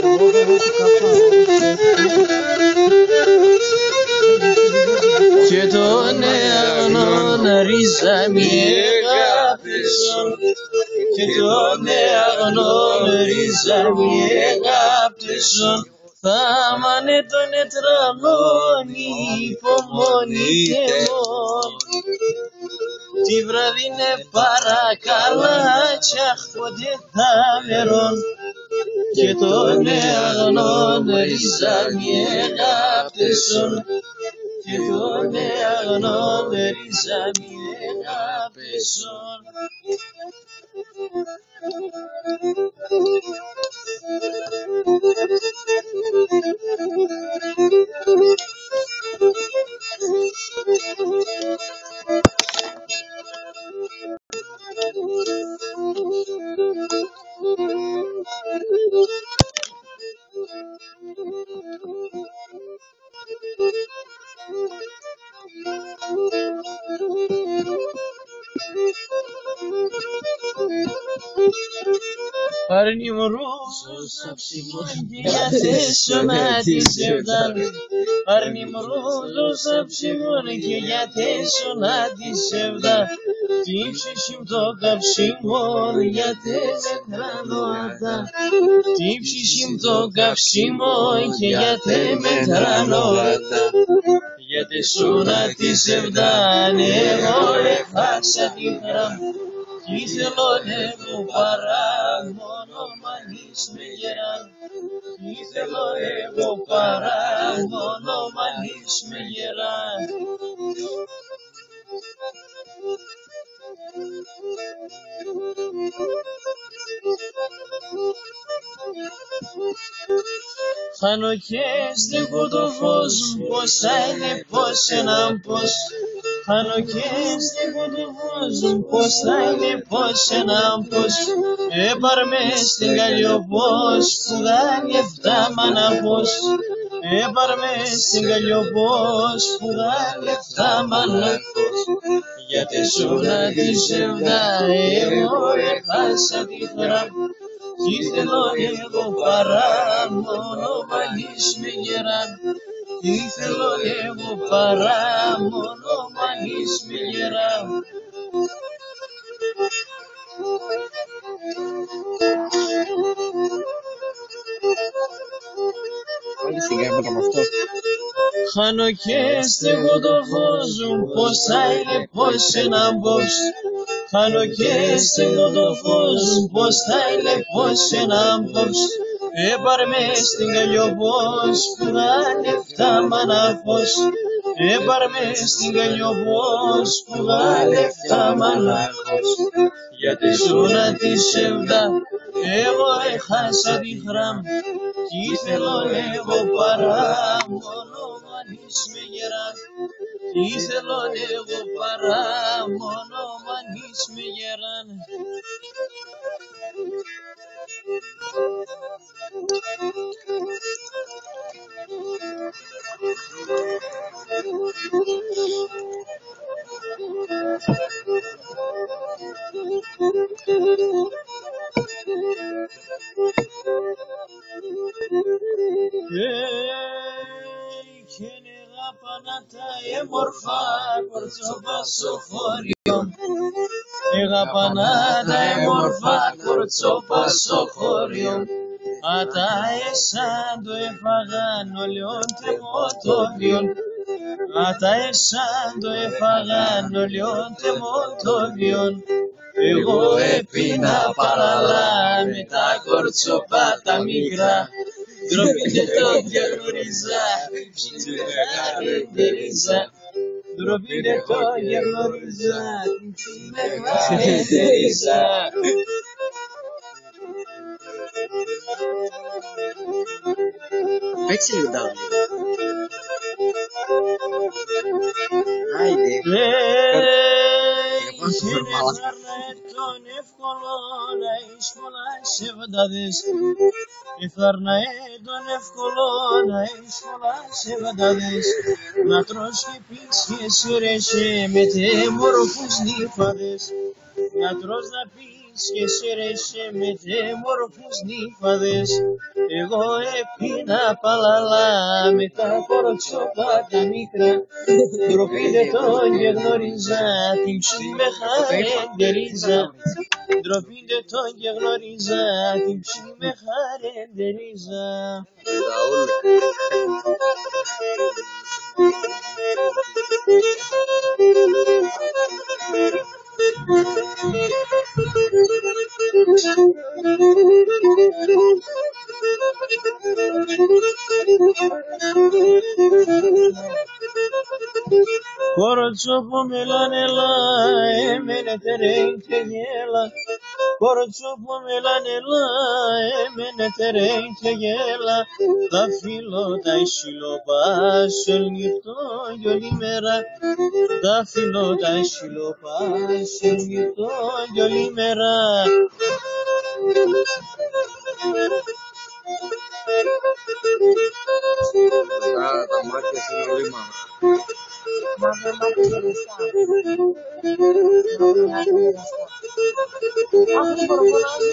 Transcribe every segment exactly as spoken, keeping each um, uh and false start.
Και τον αγνών ρίζα μη αγάπησον, και τον αγνών ρίζα μη αγάπησον, θα μάνε τον ετρανόν υπομονείτε μόν. Τη βραδινέ παρακαλά κι αχ ποτέ θα μερών, και τον αγνών ρίζα μη αγάπησον, και τον αγνών ρίζα μη αγάπησον. Αρνημρούς για τέσσωνα τη σεβδάν, αρνημρούς αψιμών και για τέσσωνα τη σεβδά, τι ψησιμ το καψιμόν για τεμετρανοατά, τι ψησιμ το καψιμόν και για τεμετρανοατά, για τέσσωνα τη σεβδάν εγώ εφάξα τη χαρά, κι θέλω εγώ παρά μόνο μανείς με γεράν, κι θέλω εγώ παρά μόνο μανείς με γεράν. Χάνω και στεκώ το φως μου, πως θα είναι πως έναν πως, χάνω και στεκώ το φως μου, πως θα είναι πως έναν πως, έπαρμε στην Καλλιοπός που δάνει εφτά μαναχός, έπαρμε στην Καλλιοπός που δάνει εφτά μαναχός, για τεσσούνα τη σεβδά εγώ έχασα τη χαρά, κι θέλω εγώ παρά μόνο μανείς με γεράν, κι θέλω εγώ παρά μόνο μανείς με γεράν. Χάνω και στεγώ το φως μου, πως θα είναι πως έναν πως, χάνω και στεγώ το φως μου, πως θα είναι πως έναν πως, έπαρμε στην Καλλιοπός που δάνει εφτά μαναχός, έπαρμε στην Καλλιοπός που δάνει εφτά μαναχός, για τεσσούνα τη σεβδά εγώ έχασα τη χαρά, κι θέλω εγώ παρά μόνο μανείς με γεράν, κι θέλω εγώ παρά μόνο μανείς με γεράν. Και νεγά πανάτα εμορφά κορτσόπα στο χωριό, νεγά πανάτα εμορφά κορτσόπα στο χωριό, ατα εσάν το εφαγάν ολιόν τεμοτόβιον, ατα εσάν το εφαγάν ολιόν τεμοτόβιον, εγώ έπινα παραλά με τα κορτσόπα τα μικρά, ντροπή δεν το διαγνωρίζα, ψήνει μεγαλύτεριζα, ντροπή δεν το διαγνωρίζα, ψήνει μεγαλύτεριζα. Παίξε λίγο down. Άιντε. Τον εύκολο να εις πολλά σεβδάδες, εφάρναε τον εύκολο να εις πολλά σεβδάδες, να τρως και πεις και σύρεσαι με τεμόρφους νύφαδες, να τρως να πεις και σύρεσαι με τεμόρφους νύφαδες, Εγώ έπινα παλαλά με τα κοροτσόπα τα μικρά. Ντροπή δεν τον γνώριζα, την ψυχή με χαρεντερίζα. Ντροπή δεν τον γνώριζα, την ψυχή με χαρεντερίζα. Κοροτσόπο μελανέλα, έμενε τερέν και γέλα. Κοροτσόπο μελανέλα, έμενε τερέν και γέλα. Τα φύλλω τα ισχυλοπά, σε νυχτό κι όλη μέρα. Τα φύλλω τα ισχυλοπά, σε νυχτό κι όλη μέρα. Τα μάτια σου είναι πολύ μαύρα. Μαύρα μάτια γεραστά. Μαύρα μάτια γεραστά. Άκου την κοροφωνάζει.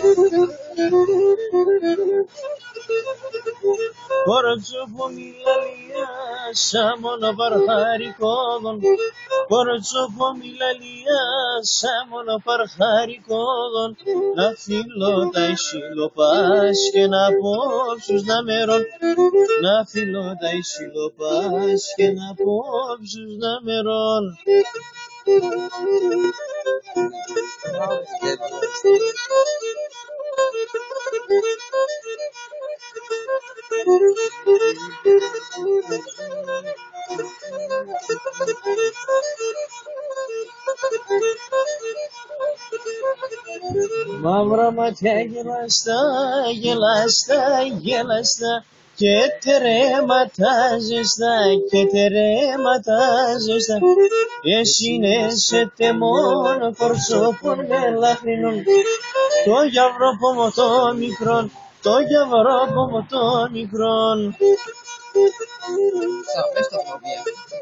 Κοροτσόπο μιλαλία, σαν μόνο παρχαρικόδον. Κοροτσόπο μιλαλία, σαν μόνο παρχαρικόδον. Να φύλλω τα ισχυλοπάς και να απόψους να μερών. Να φύλλω τα ισχυλοπάς και να απόψους να μερών. Μαύρα μάτια γελαστά, γελαστά, γελαστά και τερέματα ζεστά, και τερέματα ζεστά. Εσύνεσαι μόνο κορσόπων με λαχρινών, το γιαυρόπομο το μικρόν, το γιαυρόπομο το μικρόν. Σα, πες τα φοβία.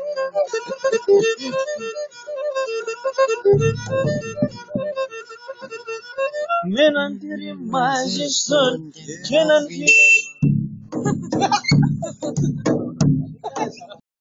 Με έναν τυρί μαζιστόν και έναν